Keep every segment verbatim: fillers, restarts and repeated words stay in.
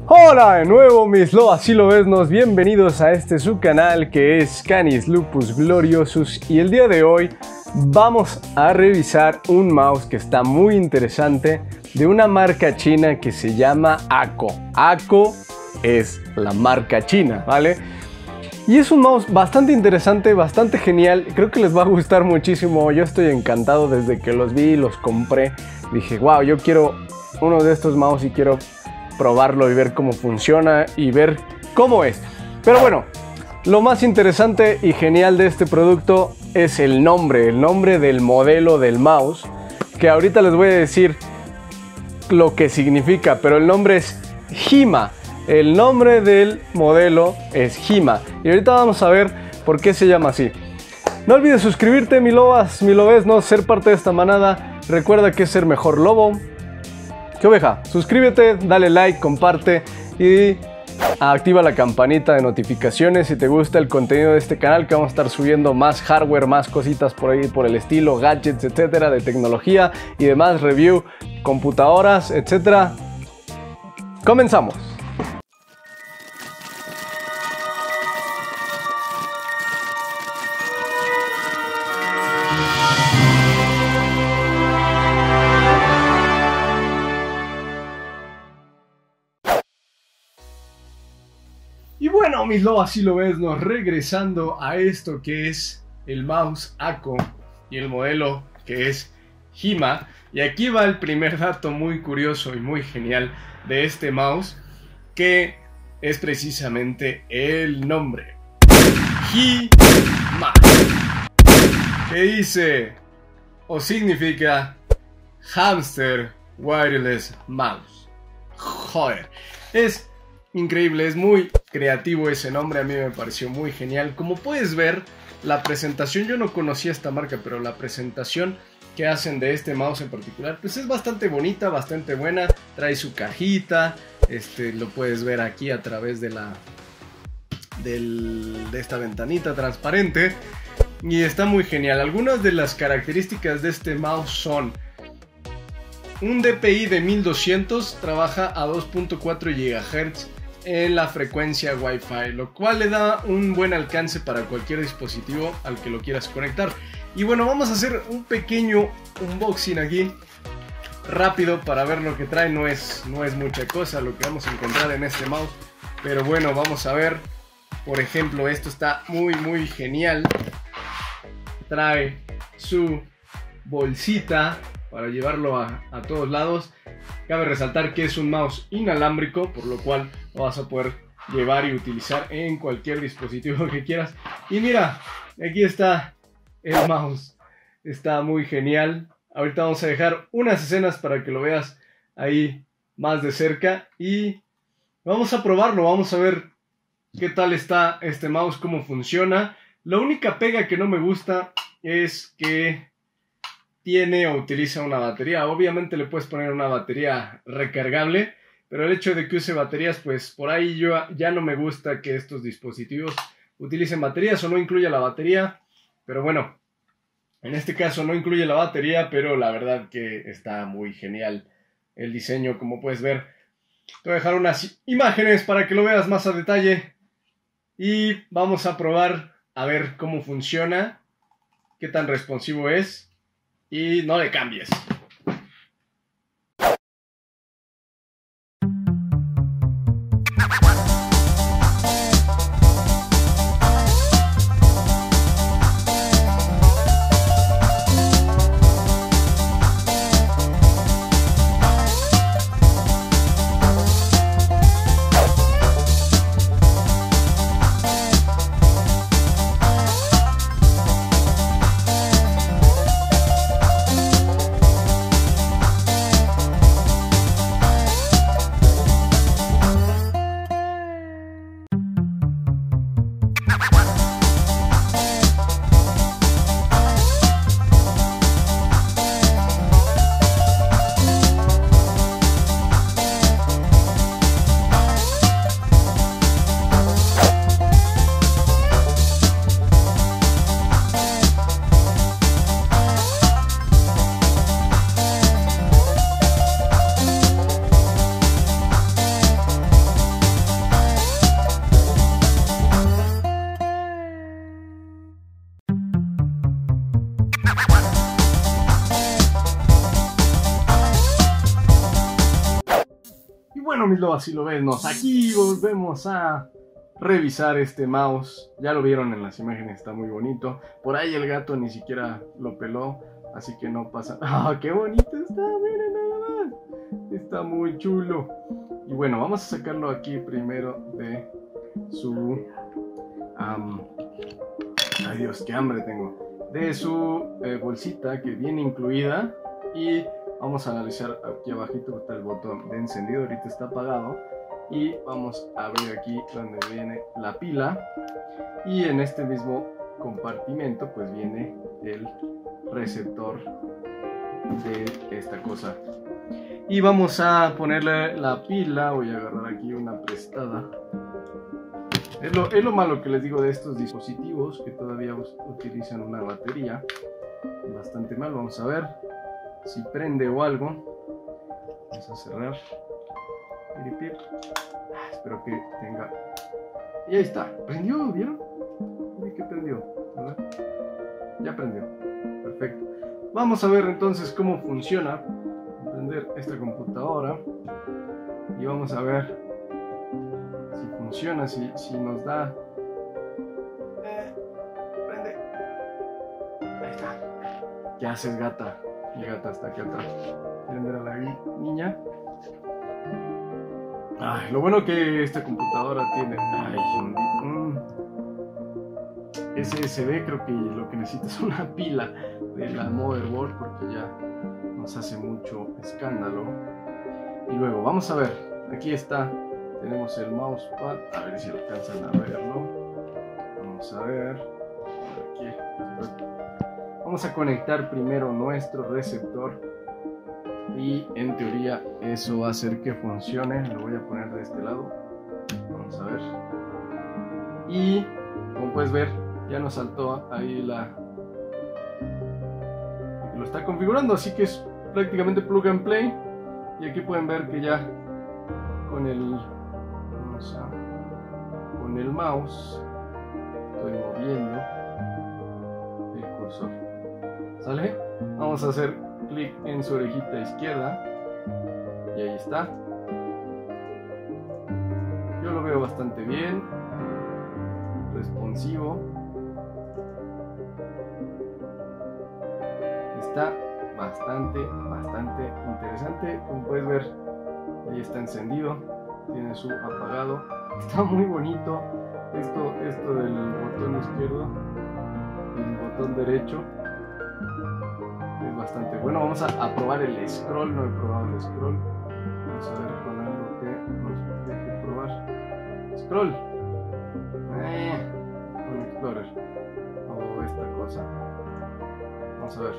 Hola de nuevo mis lobas y lobesnos, bienvenidos a este su canal que es Canis Lupus Gloriosus, y el día de hoy vamos a revisar un mouse que está muy interesante de una marca china que se llama Ako. Ako es la marca china, ¿vale? Y es un mouse bastante interesante, bastante genial, creo que les va a gustar muchísimo. Yo estoy encantado desde que los vi y los compré. Dije, wow, yo quiero uno de estos mouse y quiero probarlo y ver cómo funciona y ver cómo es. Pero bueno, lo más interesante y genial de este producto es el nombre, el nombre del modelo del mouse, que ahorita les voy a decir lo que significa, pero el nombre es Hima. El nombre del modelo es Hima y ahorita vamos a ver por qué se llama así. No olvides suscribirte, mi lobas, mi lobesno, ser parte de esta manada. Recuerda que es ser mejor lobo que oveja. Suscríbete, dale like, comparte y activa la campanita de notificaciones si te gusta el contenido de este canal, que vamos a estar subiendo más hardware, más cositas por ahí por el estilo, gadgets, etcétera, de tecnología y demás, review, computadoras, etcétera. Comenzamos. Y bueno, mis lobas y lobesnos, regresando a esto que es el mouse Ako y el modelo que es Hima. Y aquí va el primer dato muy curioso y muy genial de este mouse, que es precisamente el nombre. Hima, que dice o significa Hamster Wireless Mouse. Joder, es increíble, es muy creativo ese nombre, a mí me pareció muy genial. Como puedes ver, la presentación, yo no conocía esta marca, pero la presentación que hacen de este mouse en particular, pues es bastante bonita, bastante buena. Trae su cajita, este, lo puedes ver aquí a través de la del, de esta ventanita transparente, y está muy genial. Algunas de las características de este mouse son un D P I de mil doscientos, trabaja a dos punto cuatro gigahertz en la frecuencia Wi-Fi, lo cual le da un buen alcance para cualquier dispositivo al que lo quieras conectar. Y bueno, vamos a hacer un pequeño unboxing aquí rápido para ver lo que trae. No es, no es mucha cosa lo que vamos a encontrar en este mouse, pero bueno, vamos a ver. Por ejemplo, esto está muy muy genial. Trae su bolsita para llevarlo a, a todos lados. Cabe resaltar que es un mouse inalámbrico, por lo cual lo vas a poder llevar y utilizar en cualquier dispositivo que quieras. Y mira, aquí está el mouse. Está muy genial. Ahorita vamos a dejar unas escenas para que lo veas ahí más de cerca. Y vamos a probarlo, vamos a ver qué tal está este mouse, cómo funciona. La única pega que no me gusta es que tiene o utiliza una batería. Obviamente le puedes poner una batería recargable, pero el hecho de que use baterías, pues por ahí yo ya no me gusta que estos dispositivos utilicen baterías o no incluya la batería. Pero bueno, en este caso no incluye la batería, pero la verdad que está muy genial el diseño, como puedes ver. Te voy a dejar unas imágenes para que lo veas más a detalle y vamos a probar a ver cómo funciona, qué tan responsivo es. Y no le cambies. bueno, mis lobas y lobesnos, aquí volvemos a revisar este mouse. Ya lo vieron en las imágenes, está muy bonito. Por ahí el gato ni siquiera lo peló, así que no pasa. ¡Ah, qué bonito está! Miren nada más. Está muy chulo. Y bueno, vamos a sacarlo aquí primero de su... Um, ay Dios, qué hambre tengo. De su eh, bolsita que viene incluida. Y vamos a analizar aquí abajito está el botón de encendido, ahorita está apagado. Y vamos a abrir aquí donde viene la pila. Y en este mismo compartimento pues viene el receptor de esta cosa. Y vamos a ponerle la pila. Voy a agarrar aquí una prestada. Es lo, es lo malo que les digo de estos dispositivos, que todavía utilizan una batería. Bastante mal. Vamos a ver si prende o algo. Vamos a cerrar. Ah, espero que tenga. Y ahí está. ¿Prendió? ¿Vieron? Uy, ¿qué prendió? ¿Verdad? Ya prendió. Perfecto. Vamos a ver entonces cómo funciona. Prender esta computadora. Y vamos a ver si funciona, si, si nos da. Eh, prende. Ahí está. ¿Qué haces, gata? Mi gata está aquí atrás. ¿Quieren ver a la niña? Ay, lo bueno que esta computadora tiene. Ay, un, un ese ese de, creo que lo que necesita es una pila de la motherboard porque ya nos hace mucho escándalo. Y luego, vamos a ver. Aquí está. Tenemos el mousepad. A ver si alcanzan a verlo. Vamos a ver. Aquí. Vamos a conectar primero nuestro receptor. Y en teoría eso va a hacer que funcione. Lo voy a poner de este lado. Vamos a ver. Y como puedes ver, ya nos saltó ahí la... Lo está configurando, así que es prácticamente plug and play. Y aquí pueden ver que ya con el... Vamos a... Con el mouse estoy moviendo el cursor. ¿Sale? Vamos a hacer clic en su orejita izquierda y ahí está. Yo lo veo bastante bien, responsivo, está bastante bastante interesante. Como puedes ver, ahí está encendido, tiene su apagado, está muy bonito esto, esto del botón izquierdo y el botón derecho. Bastante bueno. Vamos a, a probar el scroll. No he probado el scroll. Vamos a ver con algo que nos deje probar. Scroll. Eh, un Explorer. O esta cosa. Vamos a ver.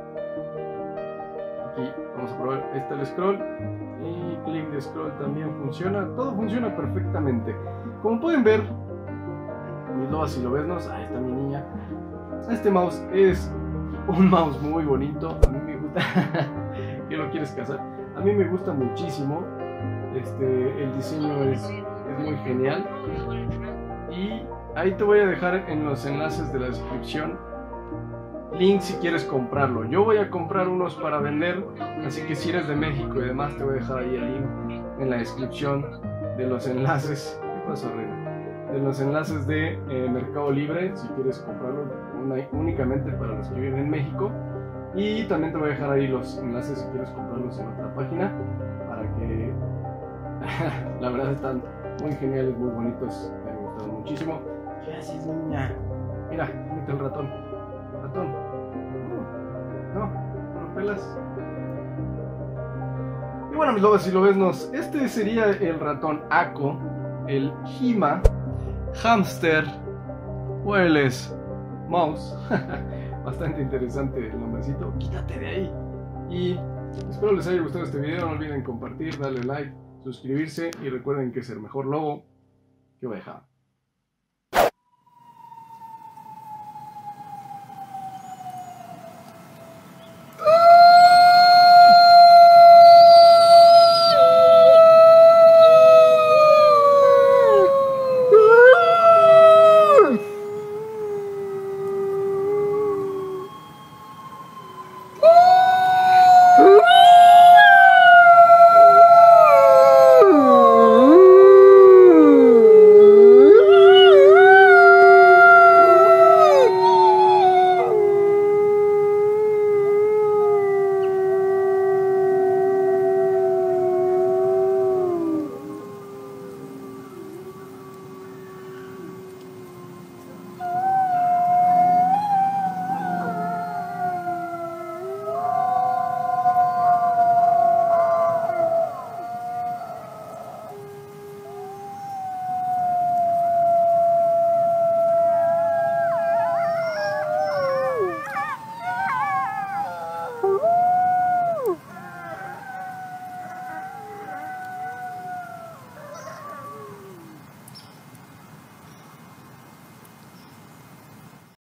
Aquí vamos a probar. Este el scroll. Y clic de scroll también funciona. Todo funciona perfectamente. Como pueden ver, mis lobas y lobesnos. Ahí está mi niña. Este mouse es un mouse muy bonito, a mí me gusta. ¿Qué lo quieres casar? A mí me gusta muchísimo. Este, el diseño es, es muy genial. Y ahí te voy a dejar en los enlaces de la descripción link si quieres comprarlo. Yo voy a comprar unos para vender, así que si eres de México y demás te voy a dejar ahí el link en la descripción de los enlaces. ¿Qué pasa, Reina? De los enlaces de eh, Mercado Libre si quieres comprarlo una, únicamente para los que viven en México. Y también te voy a dejar ahí los enlaces si quieres comprarlos en otra página para que la verdad están muy geniales, muy bonitos, me han gustado muchísimo. ¿Qué haces, niña? Mira, mete el ratón. Ratón. No, no lo pelas. Y bueno, mis lobas y lobesnos, este sería el ratón Ako, el Hima Hamster Wireless Mouse. Bastante interesante el nombrecito. Quítate de ahí. Y espero les haya gustado este video. No olviden compartir, darle like, suscribirse y recuerden que es el mejor lobo que oveja.